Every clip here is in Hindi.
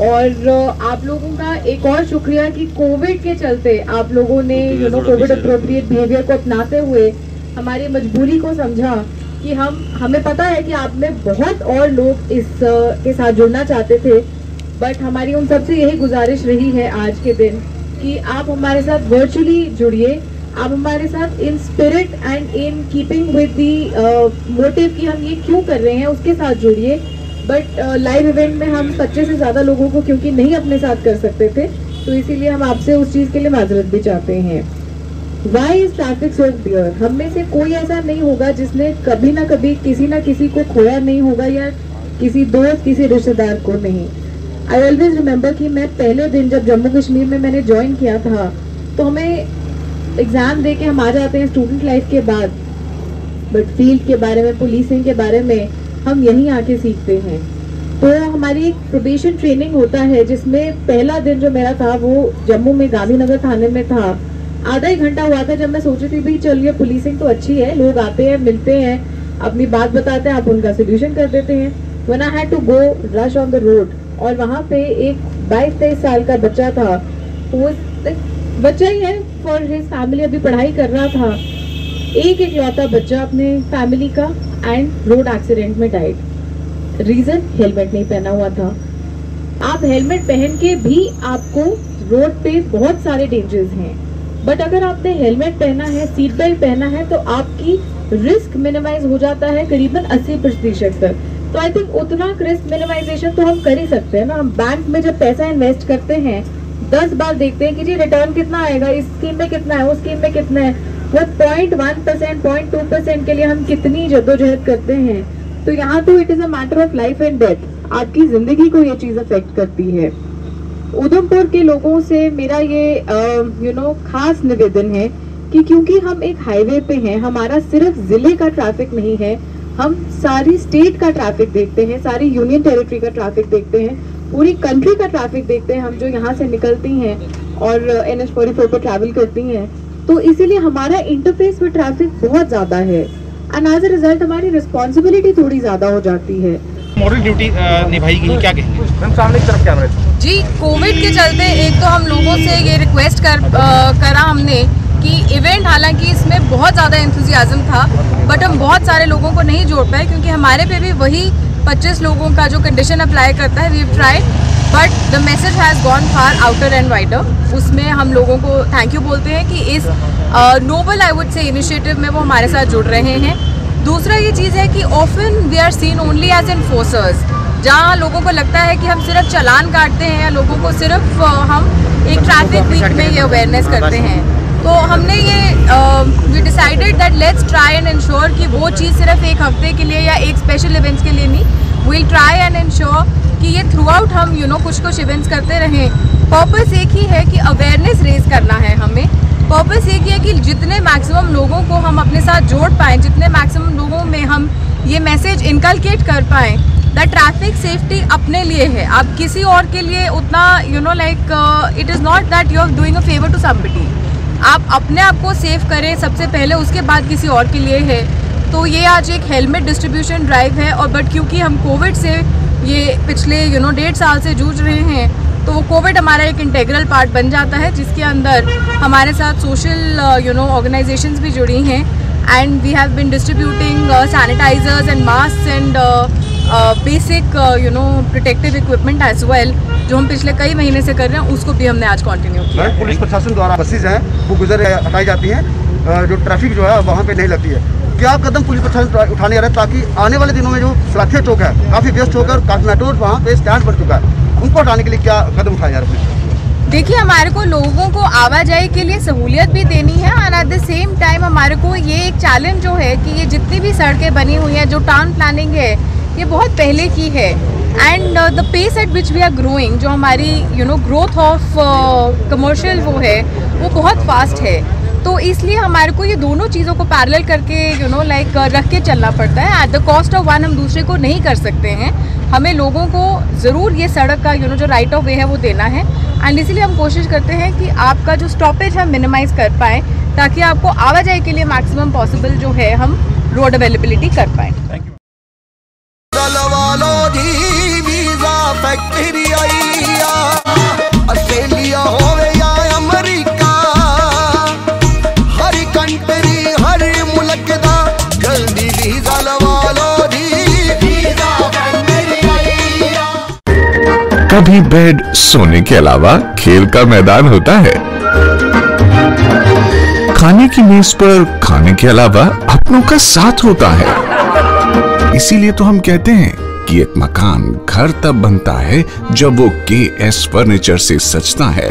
और आप लोगों का एक और शुक्रिया कि कोविड के चलते आप लोगों ने कोविड अप्रोप्रिएट बिहेवियर को अपनाते हुए हमारी मजबूरी को समझा कि हमें पता है कि आप में बहुत और लोग इस के साथ जुड़ना चाहते थे, बट हमारी उन सबसे यही गुजारिश रही है आज के दिन कि आप हमारे साथ वर्चुअली जुड़िए, आप हमारे साथ in spirit and in keeping with the motive कि हम ये क्यों कर रहे हैं उसके साथ जुड़िए। बट लाइव इवेंट में हम 25 से ज़्यादा लोगों को क्योंकि नहीं अपने साथ कर सकते थे, तो इसीलिए हम आपसे उस चीज़ के लिए माजरत भी चाहते हैं। Why is traffic so dear? हम में से कोई ऐसा नहीं होगा जिसने कभी ना कभी किसी ना किसी को खोया नहीं होगा, या किसी दोस्त किसी रिश्तेदार को नहीं। आई ऑलवेज रिमेंबर कि मैं पहले दिन जब जम्मू कश्मीर में मैंने ज्वाइन किया था, तो हमें एग्ज़ाम दे के हम आ जाते हैं स्टूडेंट लाइफ के बाद, बट फील्ड के बारे में, पुलिसिंग के बारे में हम यहीं आके सीखते हैं। तो हमारी एक प्रोबेशन ट्रेनिंग होता है जिसमें पहला दिन जो मेरा था वो जम्मू में गांधीनगर थाने में था। आधा ही घंटा हुआ था जब मैं सोची थी भाई चलिए पुलिसिंग तो अच्छी है, लोग आते हैं, मिलते हैं, अपनी बात बताते हैं, आप उनका सोल्यूशन कर देते हैं। When I had to go rush on the road, और वहाँ पे एक 22-23 साल का बच्चा था, वो बच्चा ही है फॉर हिज फैमिली, अभी पढ़ाई कर रहा था, एक इकलौता बच्चा अपने फैमिली का, एंड रोड एक्सीडेंट में डाइड। रीजन हेलमेट नहीं पहना हुआ था। आप हेलमेट पहन के भी आपको रोड पे बहुत सारे डेंजर्स हैं, बट अगर आपने हेलमेट पहना है, सीट बेल्ट पहना है, तो आपकी रिस्क मिनिमाइज हो जाता है करीबन 80% तक। तो आई थिंक उतना रिस्क मिनिमाइजेशन तो हम कर ही सकते हैं ना। हम बैंक में जब पैसा इन्वेस्ट करते हैं 10 बार देखते हैं कि जी रिटर्न कितना आएगा, इस स्कीम में कितना है, उस स्कीम में कितना है, वो 0.1%, 0.2% के लिए हम कितनी जद्दोजहद करते हैं। तो यहाँ तो it is a matter of life and death, आपकी जिंदगी को ये चीज अफेक्ट करती है। उधमपुर के लोगों से मेरा ये खास निवेदन है कि क्योंकि हम एक हाईवे पे हैं, हमारा सिर्फ जिले का ट्रैफिक नहीं है, हम सारी स्टेट का ट्रैफिक देखते हैं, सारी यूनियन टेरिटरी का ट्रैफिक देखते हैं, पूरी कंट्री का ट्रैफिक देखते हैं हम जो यहाँ से निकलती हैं और NH 44 पर ट्रैवल करती हैं। तो इसीलिए हमारा इंटरफेस में ट्रैफिक बहुत ज्यादा है, एंड एज अ रिजल्ट हमारी रिस्पॉन्सिबिलिटी थोड़ी ज्यादा हो जाती है। मॉरल ड्यूटी निभाएगी, क्या कहेंगे मैम? सामने की तरफ कैमरा जी। कोविड के चलते एक तो हम लोगों से ये रिक्वेस्ट करा हमने कि इवेंट, हालांकि इसमें बहुत ज़्यादा एंथुजियाज्म था, बट हम बहुत सारे लोगों को नहीं जोड़ पाए क्योंकि हमारे पे भी वही 25 लोगों का जो कंडीशन अप्लाई करता है। We have tried, but the message has gone far outer and wider. उसमें हम लोगों को थैंक यू बोलते हैं कि इस noble I would say initiative में वो हमारे साथ जुड़ रहे हैं। दूसरा ये चीज़ है कि often we are seen only as enforcers, जहाँ लोगों को लगता है कि हम सिर्फ चालान काटते हैं या लोगों को सिर्फ हम एक ट्रैफिक वीक में ये अवेयरनेस करते हैं। तो हमने ये we decided that let's try and ensure कि वो चीज़ सिर्फ एक हफ्ते के लिए या एक स्पेशल इवेंट्स के लिए नहीं, वील ट्राई एंड इंश्योर कि ये थ्रू आउट हम कुछ इवेंट्स करते रहें। पर्पस एक ही है कि अवेयरनेस रेज करना है हमें। पर्पस एक ही है कि जितने मैक्सिमम लोगों को हम अपने साथ जोड़ पाएँ, जितने मैक्सिमम लोगों में हम ये मैसेज इनकलकेट कर पाएँ दैट ट्रैफिक सेफ्टी अपने लिए है, आप किसी और के लिए उतना it is not that you are doing a favour to somebody. आप अपने आप को सेव करें सबसे पहले, उसके बाद किसी और के लिए है। तो ये आज एक हेलमेट डिस्ट्रीब्यूशन ड्राइव है, और बट क्योंकि हम कोविड से ये पिछले 1.5 साल से जूझ रहे हैं, तो वो कोविड हमारा एक इंटेग्रल पार्ट बन जाता है, जिसके अंदर हमारे साथ सोशल ऑर्गेनाइजेशंस भी जुड़ी हैं, and we have been distributing sanitisers and mask and basic protective equipment as well, जो हम पिछले कई महीने से कर रहे हैं, उसको भी हमने आज कंटिन्यू किया। पुलिस प्रशासन द्वारा बसेज हैं वो हटाई जाती हैं, जो ट्रैफिक जो है वहाँ पे नहीं लगती है। क्या कदम पुलिस प्रशासन उठाने जा रहे हैं ताकि आने वाले दिनों में जो सलाखिया चौक है काफ़ी व्यस्त होकर काफी मेट्रो वहाँ पे स्टैंड बन चुका है, उनको हटाने के लिए क्या कदम उठाए जा रहे हैं? देखिए, हमारे को लोगों को आवाजाही के लिए सहूलियत भी देनी है, और एट द सेम टाइम हमारे को ये एक चैलेंज जो है कि ये जितनी भी सड़कें बनी हुई हैं, जो टाउन प्लानिंग है, ये बहुत पहले की है, and the pace at which we are growing, जो हमारी ग्रोथ ऑफ कमर्शियल वो है, वो बहुत फास्ट है। तो इसलिए हमारे को ये दोनों चीज़ों को पैरेलल करके रख के चलना पड़ता है। At the cost of one हम दूसरे को नहीं कर सकते हैं। हमें लोगों को ज़रूर ये सड़क का जो राइट ऑफ वे है वो देना है, एंड इसीलिए हम कोशिश करते हैं कि आपका जो स्टॉपेज हम मिनिमाइज़ कर पाएँ, ताकि आपको आवाजाही के लिए मैक्सिमम पॉसिबल जो है हम रोड अवेलेबिलिटी कर पाएँ। Thank you. भी बेड सोने के अलावा खेल का मैदान होता है। खाने की मेज पर खाने के अलावा अपनों का साथ होता है। इसीलिए तो हम कहते हैं कि एक मकान घर तब बनता है जब वो KS फर्नीचर से सजता है।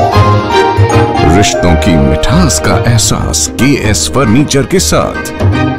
रिश्तों की मिठास का एहसास KS फर्नीचर के साथ।